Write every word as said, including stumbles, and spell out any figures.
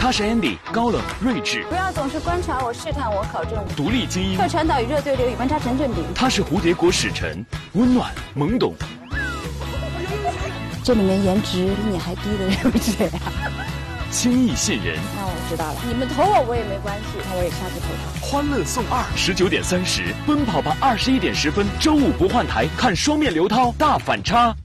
他是 Andy， 高冷睿智。 不要总是观察我、试探我、考证我。 独立精英。 会传导与热对流与温差成正比。 他是蝴蝶国使臣，温暖懵懂。 这里面颜值比你还低的人是谁啊？ 轻易信人。 那我知道了，你们投我我也没关系，那我也下去投他。 欢乐颂二，十九点三十，奔跑吧二十一点十分，周五不换台，看双面刘涛大反差。